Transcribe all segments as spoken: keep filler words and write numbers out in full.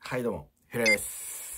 はいどうも、ひろやです。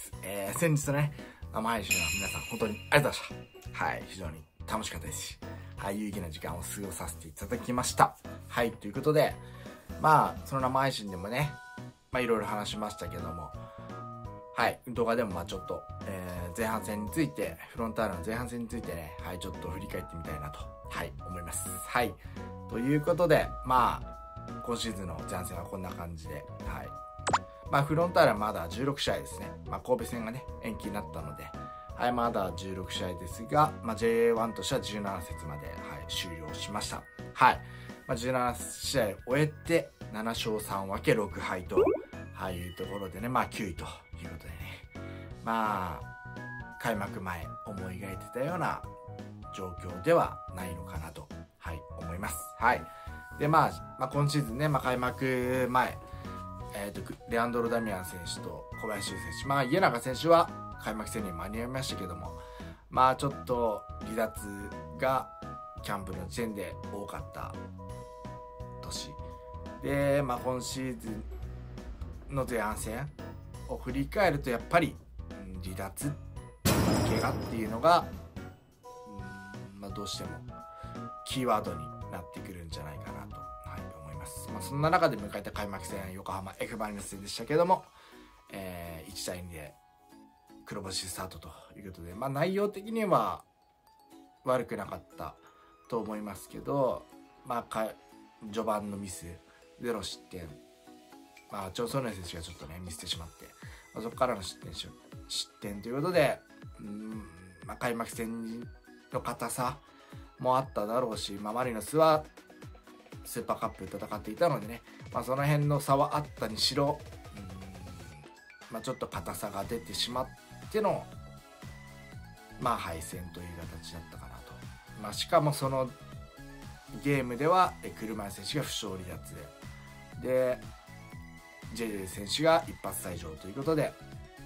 えー、先日のね、生配信は皆さん本当にありがとうございました。はい、非常に楽しかったですし、はい、有意義な時間を過ごさせていただきました。はい、ということで、まあ、その生配信でもね、まあいろいろ話しましたけども、はい、動画でもまあちょっと、えー、前半戦について、フロンターレの前半戦についてね、はい、ちょっと振り返ってみたいなと、はい、思います。はい、ということで、まあ、今シーズンの前半戦はこんな感じで、はい、まあフロンターレはまだじゅうろくしあいですね。まあ神戸戦がね、延期になったので、はい、まだじゅうろくしあいですが、まあ ジェイワン としてはじゅうななせつまで、はい、終了しました。はい。まあじゅうななしあい終えて、ななしょうさんわけろくはいと、はい、いうところでね、まあきゅういということでね。まあ、開幕前思い描いてたような状況ではないのかなと、はい、思います。はい。で、まあ、まあ今シーズンね、まあ開幕前、えーと、レアンドロ・ダミアン選手と小林選手、まあ家長選手は開幕戦に間に合いましたけども、まあちょっと離脱がキャンプの時点で多かった年で、まあ今シーズンの前半戦を振り返るとやっぱり、うん、離脱怪我っていうのが、うん、まあどうしてもキーワードになってくるんじゃないかなと、はい、思います。まあ、そんな中で迎えた開幕戦横浜 F ・マリノス戦でしたけども、えー、いちたいにで黒星スタートということで、まあ、内容的には悪くなかったと思いますけど、まあ、か序盤のミスゼロ失点、まあ、チョン・ソンネン選手がちょっとねミスってしまって、まあ、そこからの失点失点ということで、うん、まあ、開幕戦の硬さもあっただろうし、まあ、マリノスはスーパーカップで戦っていたのでね、まあ、その辺の差はあったにしろ、うん、まあ、ちょっと硬さが出てしまっての、まあ、敗戦という形だったかなと。まあ、しかもそのゲームでは車井選手が負傷離脱で、で ジェイジェイ 選手が一発退場ということで、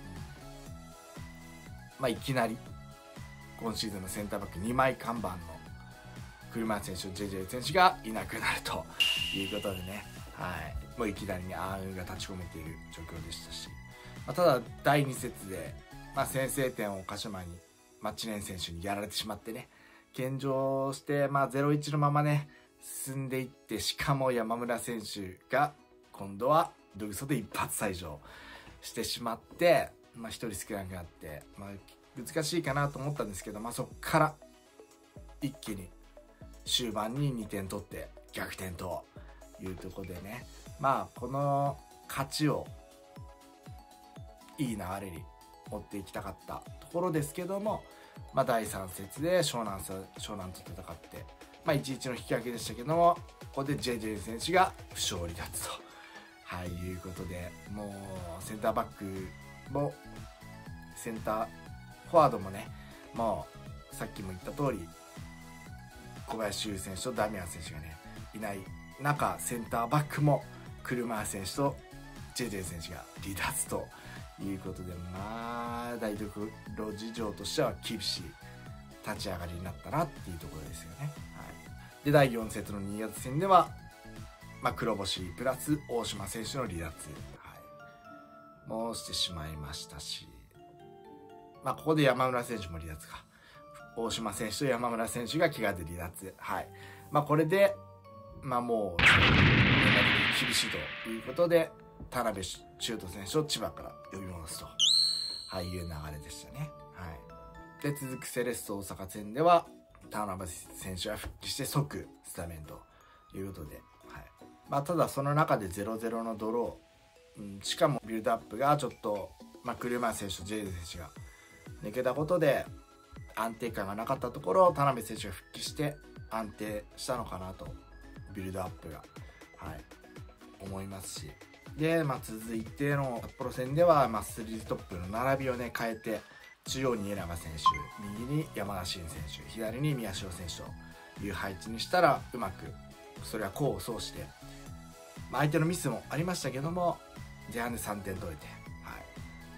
まあ、いきなり今シーズンのセンターバックにまい看板の車井選手と ジェイジェイ 選手がいなくなるということでね、はい、もういきなりね暗雲が立ち込めている状況でしたし、まあ、ただだいに節で、まあ、先制点を鹿島に、まあ、知念選手にやられてしまってね、献上して、まあ、ゼロいちのままね進んでいって、しかも山村選手が今度はドゥーソで一発退場してしまって、まあ、ひとり少なくなって、まあ、難しいかなと思ったんですけど、まあ、そこから一気に終盤ににてん取って逆転というところでね、まあこの勝ちをいい流れに持っていきたかったところですけども、まあ、だいさん節で湘南湘南と戦って、まあ、いちいちの引き分けでしたけども、ここで ジェイジェイ 選手が負傷離脱と、はい、いうことで、もうセンターバックもセンターフォワードもね、もうさっきも言った通り小林悠選手とダミアン選手がねいない中、センターバックも車井選手と ジェイジェイ 選手が離脱ということで、まあ台所事情としては厳しい立ち上がりになったなっていうところですよね。はい、でだいよん節の新潟戦では、まあ、黒星プラス大島選手の離脱、はい、もうしてしまいましたし、まあ、ここで山村選手も離脱か、大島選手と山村選手が怪我で離脱、はい、まあこれでまあもう厳しいということで田辺修斗選手を千葉から呼び戻すと、はい、いう流れでしたね。はい、で続くセレッソ大阪戦では田辺選手が復帰して即スタメンということで、はい、まあただその中で ゼロゼロ のドロー、うん、しかもビルドアップがちょっと、まあ、車井選手とジェイジェイ選手が抜けたことで安定感がなかったところ、田辺選手が復帰して安定したのかなと、ビルドアップが、はい、思いますし、で、まあ、続いての札幌戦では、まあ、スリートップの並びをね変えて、中央に家長選手、右に山田真選手、左に宮代選手という配置にしたら、うまくそれは功を奏して、まあ、相手のミスもありましたけども前半でさんてん取れて、はい、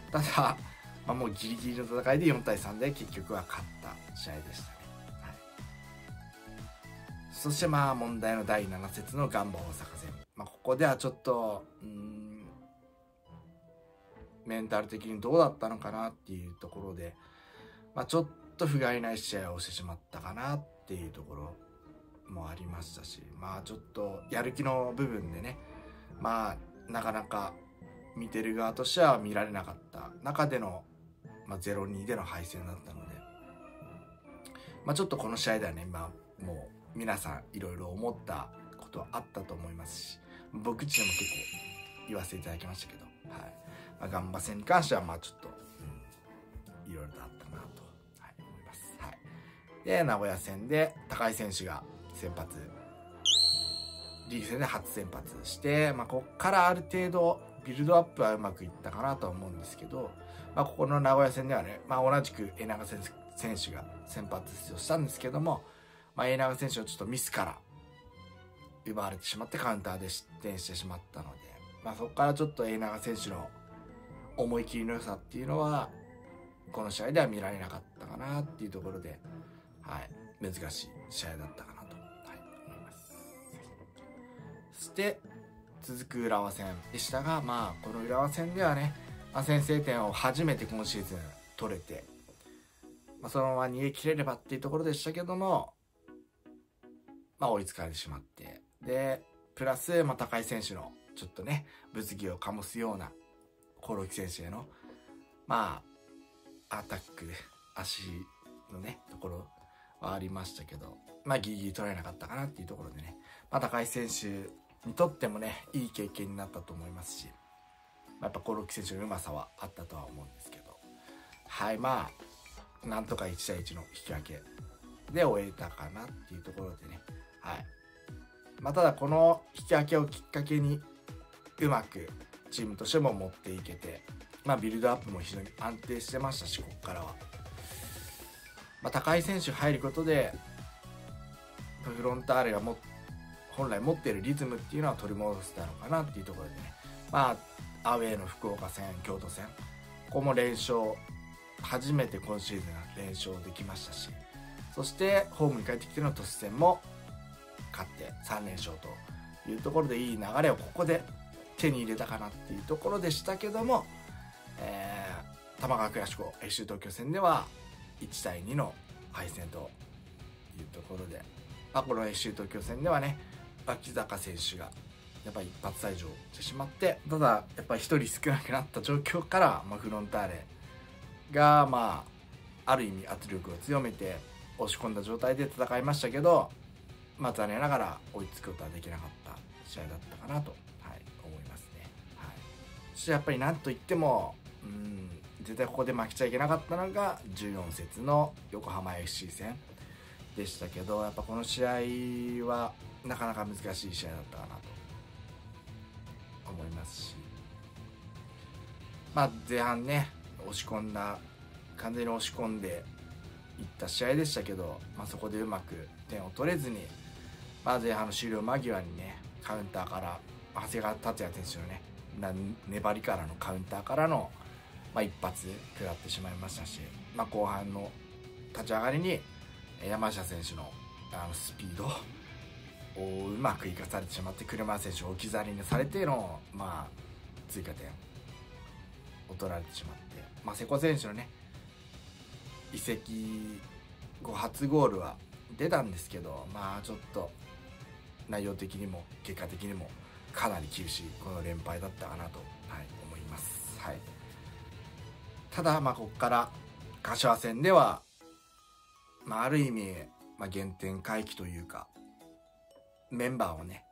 ただまあ、もうギリギリの戦いでよんたいさんで結局は勝った試合でしたね。はい、そしてまあ問題のだいなな節のガンバ大阪戦、まあ、ここではちょっとうーんメンタル的にどうだったのかなっていうところで、まあ、ちょっと不甲斐ない試合をしてしまったかなっていうところもありましたし、まあちょっとやる気の部分でね、まあなかなか見てる側としては見られなかった中での、まあ、ゼロたいに での敗戦だったので、まあ、ちょっとこの試合ではね、まあ、もう皆さんいろいろ思ったことはあったと思いますし、僕自身も結構言わせていただきましたけど、はいまあ、ガンバ戦に関してはまあちょっと、うん、いろいろとあったかなと、はい、思います。はい、で名古屋戦で高井選手が先発、リーグ戦で初先発して、まあ、ここからある程度ビルドアップはうまくいったかなとは思うんですけど、まあ、ここの名古屋戦ではね、まあ、同じく江長選手が先発出場したんですけども、まあ、江長選手をちょっとミスから奪われてしまってカウンターで失点してしまったので、まあ、そこからちょっと江長選手の思い切りの良さっていうのはこの試合では見られなかったかなっていうところで、はい、難しい試合だったかなと、はい、思います。そして続く浦和戦でしたが、まあこの浦和戦ではね、まあ、先制点を初めて今シーズン取れて、まあ、そのまま逃げ切れればっていうところでしたけども、まあ、追いつかれてしまって、でプラス、まあ、高井選手のちょっとね物議を醸すような興梠選手へのまあアタックで足のねところはありましたけど、まあギリギリ取れなかったかなっていうところでね、まあ、高井選手にとってもねいい経験になったと思いますし、まあ、やっぱ興梠選手のうまさはあったとは思うんですけど、はいまあなんとかいちたいいちの引き分けで終えたかなっていうところでね、はいまあ、ただこの引き分けをきっかけにうまくチームとしても持っていけて、まあ、ビルドアップも非常に安定してましたし、ここからは、まあ、高井選手入ることでフロンターレがも本来持っているリズムっていうのは取り戻せたのかなっていうところでね、まあアウェーの福岡戦、京都戦、ここも連勝、初めて今シーズン連勝できましたし、そしてホームに帰ってきての都市戦も勝ってさんれんしょうというところでいい流れをここで手に入れたかなっていうところでしたけども、えー、玉川倉志 エフシー 東京戦ではいちたいにの敗戦というところで、まあ、この エフシー 東京戦ではね脇坂選手がやっぱり一発退場してしまって、ただやっぱりひとり少なくなった状況から、まあ、フロンターレがまあある意味圧力を強めて押し込んだ状態で戦いましたけど、まあ残念ながら追いつくことはできなかった試合だったかなと、はい、思いますね。はい、そしてやっぱりなんといってもうん絶対ここで負けちゃいけなかったのがじゅうよん節の横浜 エフシー 戦でしたけど、やっぱこの試合はなかなか難しい試合だったかなと思いますし、まあ前半ね押し込んだ完全に押し込んでいった試合でしたけど、まあ、そこでうまく点を取れずに、まあ、前半の終了間際にねカウンターから長谷川達也選手のね粘りからのカウンターからの、まあ、一発食らってしまいましたし、まあ、後半の立ち上がりに山下選手のあのスピードをうまく生かされてしまって車選手を置き去りにされての、まあ、追加点を取られてしまって、まあ、瀬古選手のね移籍後初ゴールは出たんですけど、まあちょっと内容的にも結果的にもかなり厳しいこの連敗だったかなと、はい、思います。はい、ただまあここから柏戦では、まあ、ある意味、まあ、原点回帰というかメンバーをね、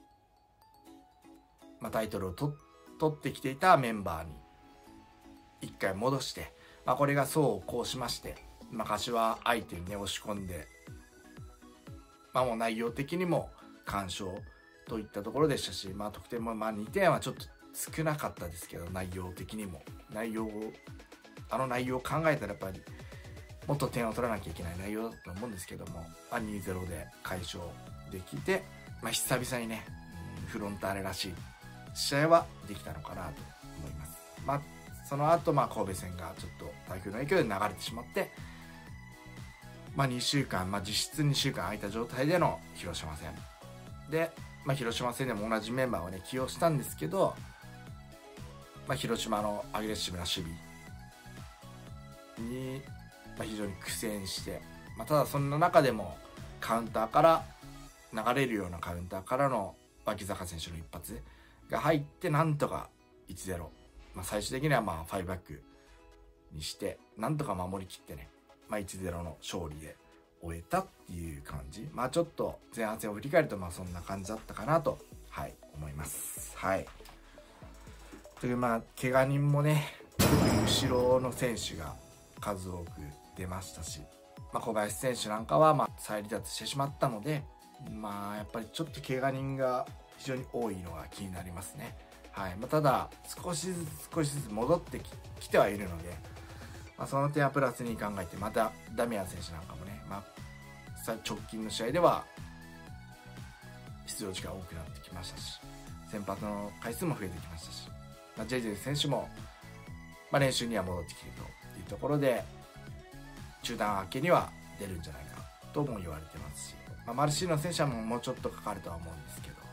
まあ、タイトルをと取ってきていたメンバーに一回戻して、まあ、これがそうこうしまして、まあ、柏相手にね押し込んで、まあ、もう内容的にも完勝といったところでしたし、まあ、得点もまあにてんはちょっと少なかったですけど、内容的にも内容をあの内容を考えたらやっぱりもっと点を取らなきゃいけない内容だと思うんですけども、まあ、にたいゼロで快勝できて、まあ、久々にねフロンターレらしい試合はできたのかなと思います。まあその後、まあ神戸戦がちょっと台風の影響で流れてしまって、まあ、にしゅうかん、まあ、実質にしゅうかん空いた状態での広島戦で、まあ、広島戦でも同じメンバーをね起用したんですけど、 まあ、広島のアグレッシブな守備に、まあ、非常に苦戦して、まあ、ただそんな中でもカウンターから流れるようなカウンターからの脇坂選手の一発が入ってなんとか いちたいゼロ、まあ、最終的にはまあごバックにしてなんとか守りきってね、まあ、いちたいゼロの勝利で終えたっていう感じ。まあちょっと前半戦を振り返るとまあそんな感じだったかなと、はい、思います。はい。というまあ怪我人もね後ろの選手が数多く出ましたし、まあ、小林選手なんかはまあ再離脱してしまったので、まあやっぱりちょっと怪我人が非常に多いのが気になりますね。はい。まあ、ただ少しずつ少しずつ戻ってき、きてはいるので、まあ、その点はプラスに考えて、またダミアン選手なんかもね、まあ、直近の試合では出場時間多くなってきましたし、先発の回数も増えてきましたし、まあ、ジェイジェイ 選手も、まあ、練習には戻ってきているというところで、中断明けには出るんじゃないかとも言われてますし、まあ、マルシーノ選手はもうちょっとかかるとは思うんですけど、はい、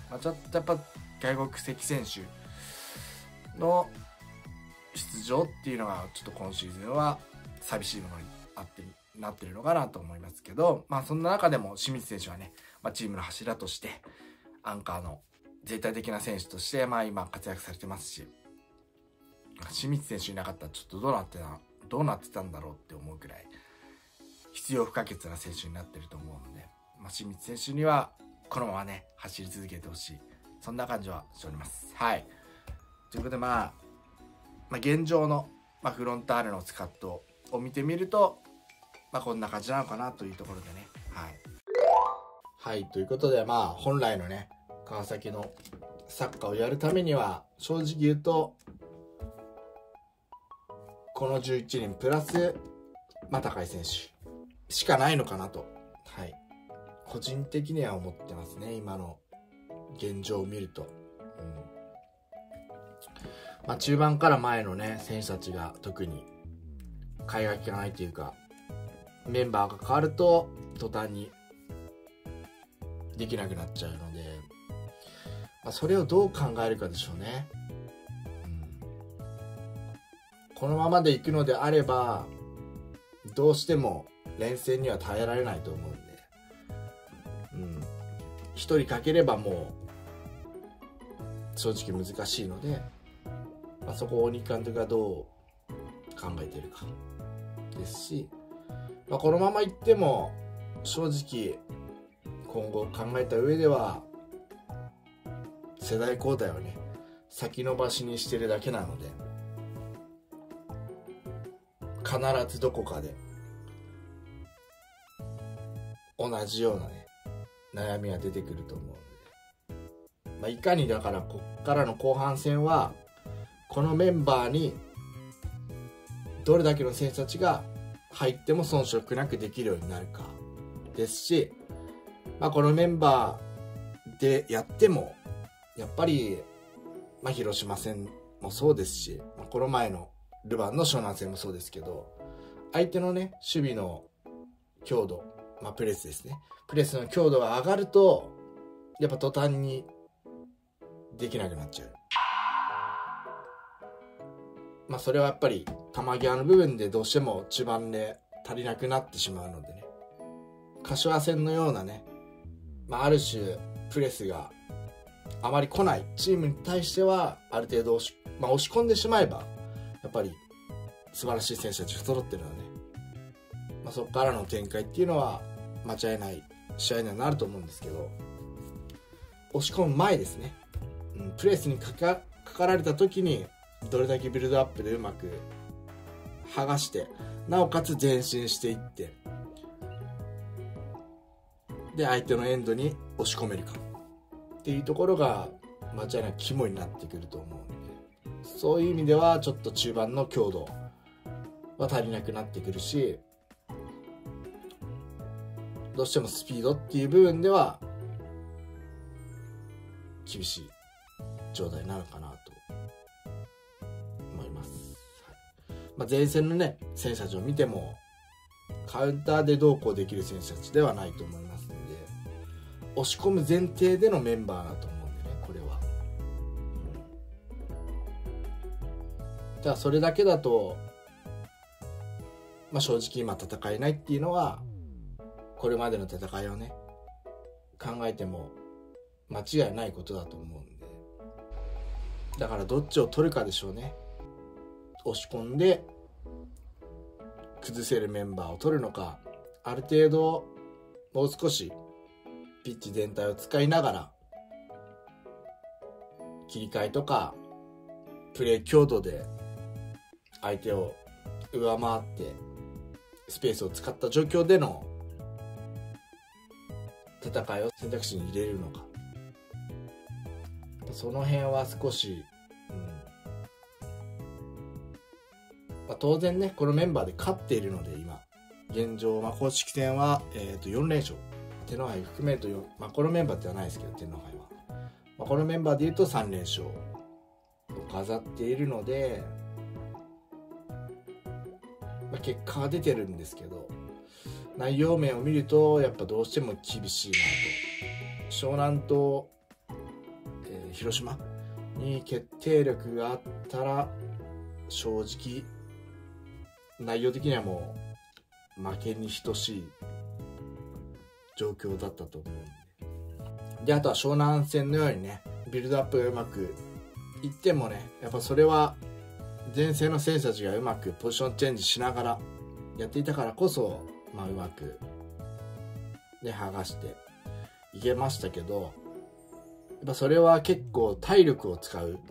まあ、ちょっとやっぱ外国籍選手の出場っていうのがちょっと今シーズンは寂しいものにあってなってるのかなと思いますけど、まあそんな中でも清水選手はね、まあ、チームの柱としてアンカーの絶対的な選手としてまあ今活躍されてますし、清水選手いなかったらちょっとどうなってたどうなってたんだろうって思うくらい必要不可欠な選手になってると思うので、まあ、清水選手にはこのままね走り続けてほしい、そんな感じはしております。はい。ということでまあまあ、現状の、まあ、フロンターレのスカットを見てみると、まあ、こんな感じなのかなというところでね。はい。はい。ということで、まあ、本来のね、川崎のサッカーをやるためには、正直言うと、このじゅういちにんプラス、まあ、高井選手しかないのかなと、はい。個人的には思ってますね。今の現状を見ると。うんまあ、中盤から前のね選手たちが特に替えが利かないというか、メンバーが変わると途端にできなくなっちゃうので、まあ、それをどう考えるかでしょうね、うん、このままでいくのであればどうしても連戦には耐えられないと思うんで、うん、ひとりかければもう正直難しいので、まあ、そこを鬼木監督がどう考えているかですし、まあ、このままいっても正直今後考えた上では世代交代をね先延ばしにしてるだけなので、必ずどこかで同じようなね悩みは出てくると思うので、まあ、いかにだからこっからの後半戦はこのメンバーにどれだけの選手たちが入っても遜色なくできるようになるかですし、まあ、このメンバーでやってもやっぱり、まあ、広島戦もそうですし、まあ、この前のルヴァンの湘南戦もそうですけど、相手のね守備の強度、まあ、プレスですねプレスの強度が上がるとやっぱ途端にできなくなっちゃう。まあそれはやっぱり球際の部分でどうしても中盤で足りなくなってしまうのでね、柏戦のようなね、まあ、ある種プレスがあまり来ないチームに対してはある程度押し、まあ、押し込んでしまえばやっぱり素晴らしい選手たちが揃ってるので、まあ、そこからの展開っていうのは間違いない試合にはなると思うんですけど、押し込む前ですね、うん、プレスにかか、かかられた時にどれだけビルドアップでうまく剥がしてなおかつ前進していってで相手のエンドに押し込めるかっていうところが間違いなく肝になってくると思うので、そういう意味ではちょっと中盤の強度は足りなくなってくるし、どうしてもスピードっていう部分では厳しい状態なのかなと思います、はいまあ、前線のね選手たちを見てもカウンターでどうこうできる選手たちではないと思いますので、押し込む前提でのメンバーだと思うんでね、これは、 ただそれだけだと、まあ、正直今戦えないっていうのはこれまでの戦いをね考えても間違いないことだと思うんで、だからどっちを取るかでしょうね。押し込んで崩せるメンバーを取るのか、ある程度もう少しピッチ全体を使いながら切り替えとかプレー強度で相手を上回ってスペースを使った状況での戦いを選択肢に入れるのか、その辺は少し、うんまあ、当然ねこのメンバーで勝っているので今現状、まあ、公式戦は、えー、とよん連勝、天皇杯含めると、まあ、このメンバーではないですけど天皇杯は、まあ、このメンバーでいうとさん連勝を飾っているので、まあ、結果が出てるんですけど内容面を見るとやっぱどうしても厳しいなと。湘南と、えー、広島に決定力があったら正直内容的にはもう負けに等しい状況だったと思うんで、であとは湘南戦のようにねビルドアップがうまくいってもねやっぱそれは前線の選手たちがうまくポジションチェンジしながらやっていたからこそ、まあ、うまくね剥がしていけましたけど、やっぱそれは結構体力を使う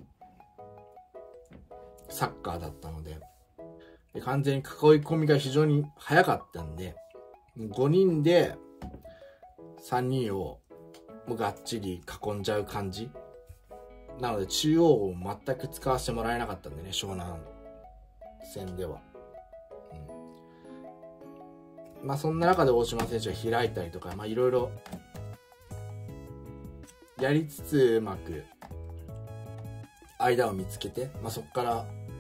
サッカーだったので、で完全に囲い込みが非常に早かったんでごにんでさんにんをもうがっちり囲んじゃう感じなので中央を全く使わせてもらえなかったんでね湘南戦では、うん、まあそんな中で大島選手が開いたりとかまあいろいろやりつつうまく間を見つけて、まあ、そこから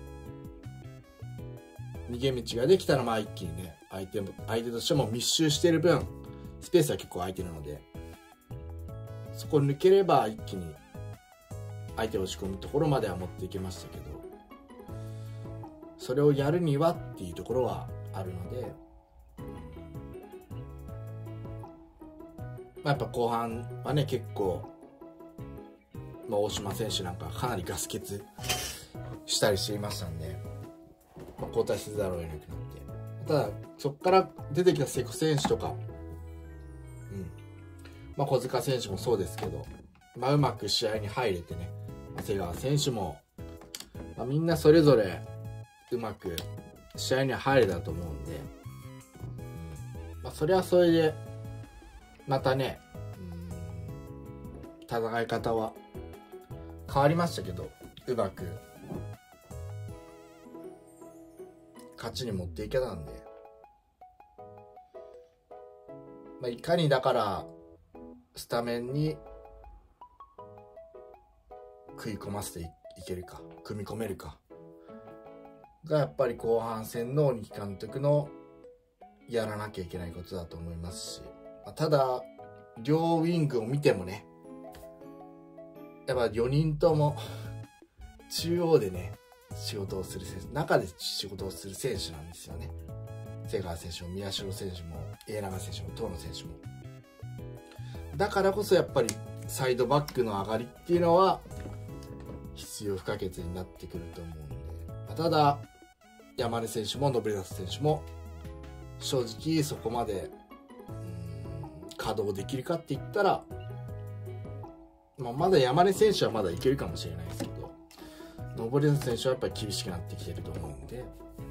逃げ道ができたらまあ一気にね相手も相手としても密集している分スペースは結構空いてるのでそこを抜ければ一気に相手を押し込むところまでは持っていけましたけど、それをやるにはっていうところはあるので、まあ、やっぱ後半はね結構、まあ、大島選手なんかかなりガス欠したりしていましたんで、まあ、交代せざるを得なくなって、ただそこから出てきた瀬古選手とか、うんまあ、小塚選手もそうですけど、まあ、うまく試合に入れてね長谷川選手も、まあ、みんなそれぞれうまく試合には入れたと思うんで、うんまあ、それはそれでまたね、うん、戦い方は変わりましたけどうまく勝ちに持っていけたんで、まあ、いかにだからスタメンに食い込ませていけるか組み込めるかがやっぱり後半戦の鬼木監督のやらなきゃいけないことだと思いますし、まあ、ただ両ウィングを見てもねやっぱよにんとも中央でね仕事をする選手中で仕事をする選手なんですよね。瀬川選手も宮代選手も家長選手も遠野選手も。だからこそやっぱりサイドバックの上がりっていうのは必要不可欠になってくると思うんで、ただ山根選手も登里選手も正直そこまでうーん稼働できるかって言ったら、まあ、まだ山根選手はまだいけるかもしれないですけど登里選手はやっぱり厳しくなってきてると思うんで、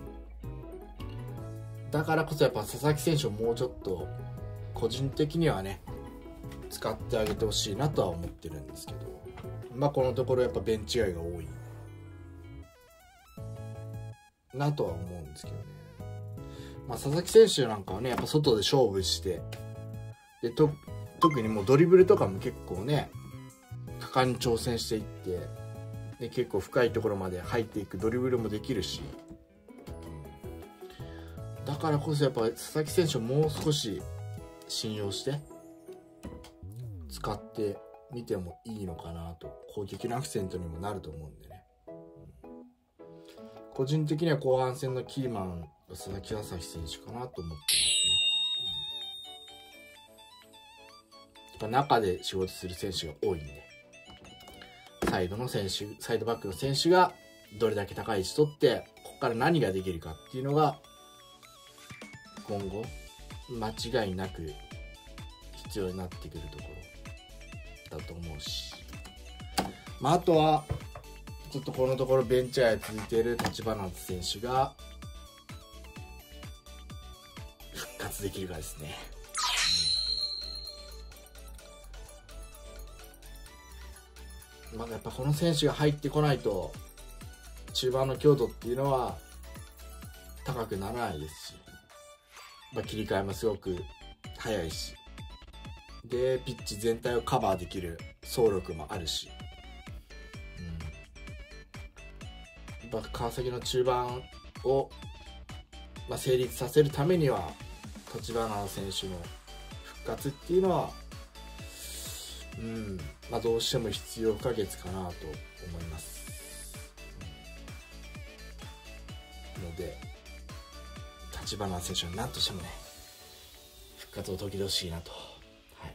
だからこそやっぱ佐々木選手をもうちょっと個人的にはね使ってあげてほしいなとは思ってるんですけど、まあこのところやっぱベンチ外が多いなとは思うんですけどね。まあ佐々木選手なんかはねやっぱ外で勝負してでと特にもうドリブルとかも結構ね果敢に挑戦していってで結構深いところまで入っていくドリブルもできるし、だからこそやっぱ佐々木選手をもう少し信用して使ってみてもいいのかなと、攻撃のアクセントにもなると思うんでね、 個人的には後半戦のキーマン佐々木朝日選手かなと思ってますね。やっぱ中で仕事する選手が多いんで、サイドの選手、サイドバックの選手がどれだけ高い位置取ってここから何ができるかっていうのが今後間違いなく必要になってくるところだと思うし、まあ、あとはちょっとこのところベンチ外続いている立花選手が復活できるかですね。まだやっぱこの選手が入ってこないと中盤の強度っていうのは高くならないですし、まあ、切り替えもすごく早いし、でピッチ全体をカバーできる走力もあるし、うん、やっぱ川崎の中盤を、まあ、成立させるためには立花選手の復活っていうのは、うんまあ、どうしても必要不可欠かなと思います。ので立花選手は何としてもね復活を遂げてほしいなと、はい、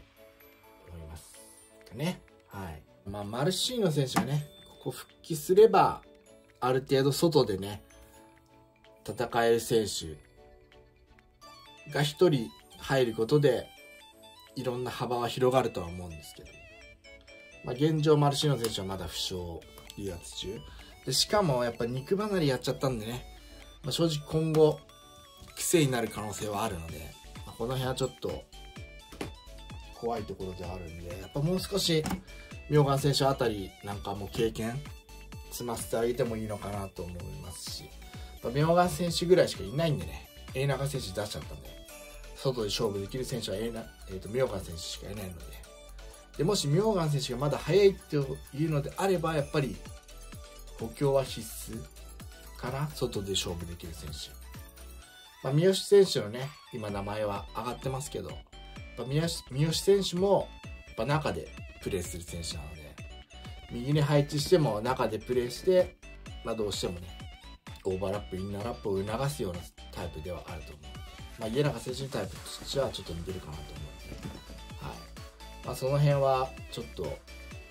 思いますね。はい。まあマルシーノ選手がねここ復帰すればある程度外でね戦える選手がひとり入ることでいろんな幅は広がるとは思うんですけど、まあ、現状マルシーノ選手はまだ負傷離脱中で、しかもやっぱ肉離れやっちゃったんでね、まあ、正直今後癖になる可能性はあるので、まあ、この辺はちょっと怖いところではあるんで、やっぱもう少し明願選手あたりなんかもう経験積ませてあげてもいいのかなと思いますし、明願選手ぐらいしかいないんでね、永長選手出しちゃったんで外で勝負できる選手は永長、えーと、明願選手しかいないので、でもし明願選手がまだ早いっていうのであればやっぱり補強は必須かな、外で勝負できる選手。まあ、三好選手のね今名前は上がってますけど、三好、三好選手もやっぱ中でプレーする選手なので、右に配置しても中でプレーして、まあ、どうしてもねオーバーラップインナーラップを促すようなタイプではあると思う。まあ、家長選手のタイプとしてはちょっと似てるかなと思うので、はいまあ、その辺はちょっと、うん、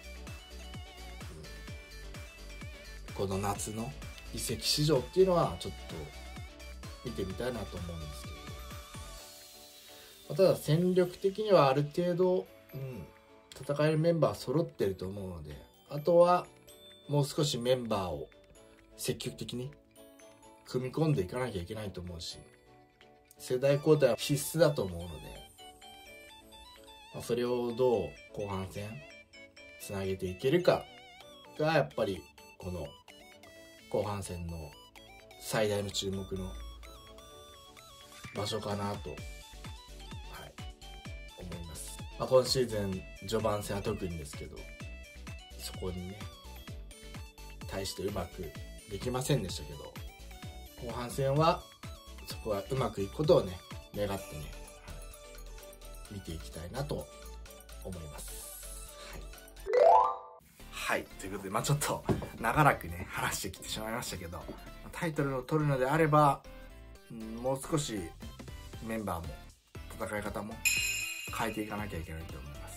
この夏の移籍市場っていうのはちょっと見てみたいなと思うんですけど、まあ、ただ戦力的にはある程度、うん、戦えるメンバー揃ってると思うので、あとはもう少しメンバーを積極的に組み込んでいかなきゃいけないと思うし、世代交代は必須だと思うので、まあ、それをどう後半戦つなげていけるかがやっぱりこの後半戦の最大の注目の場所かなと、はい、思います。まあ、今シーズン序盤戦は特にですけど、そこにね対してうまくできませんでしたけど、後半戦はそこはうまくいくことをね願ってね、はい、見ていきたいなと思います。はい、はい、ということで、まあちょっと長らくね話してきてしまいましたけど、タイトルを取るのであれば、うん、もう少しメンバーも戦い方も変えていかなきゃいけないと思います。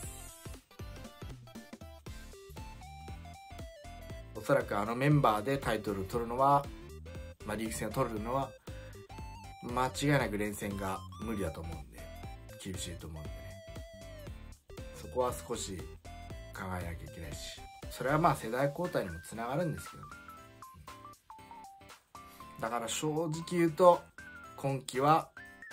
おそらくあのメンバーでタイトルを取るのは、まあ、リーグ戦を取るのは間違いなく連戦が無理だと思うんで、厳しいと思うんでね、そこは少し考えなきゃいけないし、それはまあ世代交代にもつながるんですけどね。だから正直言うと今季は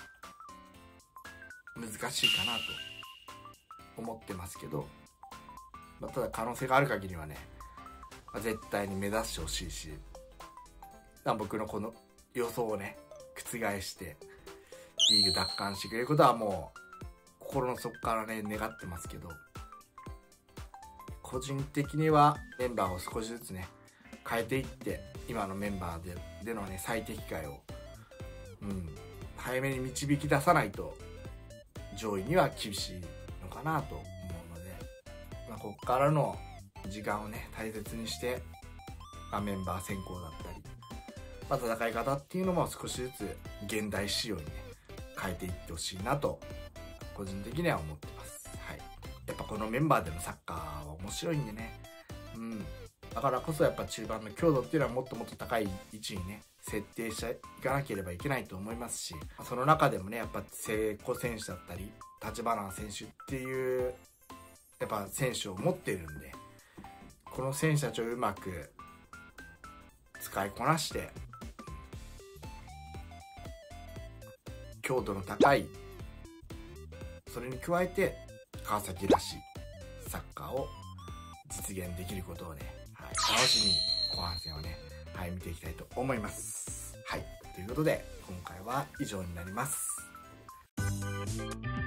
難しいかなと思ってますけど、まあ、ただ可能性がある限りはね、まあ、絶対に目指してほしいし、僕のこの予想をね覆してリーグ奪還してくれることはもう心の底からね願ってますけど、個人的にはメンバーを少しずつね変えていって、今のメンバーででのね最適解を、うん、早めに導き出さないと上位には厳しいのかなと思うので、まあ、ここからの時間をね大切にして、まあ、メンバー選考だったりまあ、戦い方っていうのも少しずつ現代仕様にね変えていってほしいなと個人的には思ってます。はい、やっぱこのメンバーでのサッカーは面白いんでね、うん、だからこそやっぱ中盤の強度っていうのはもっともっと高い位置にね設定していかなければいけないと思いますし、その中でもねやっぱ聖子選手だったり橘選手っていうやっぱ選手を持ってるんで、この選手たちをうまく使いこなして強度の高い、それに加えて川崎らしいサッカーを実現できることをね、はい、楽しみに後半戦をね、はい、見ていきたいと思います。はい、ということで今回は以上になります。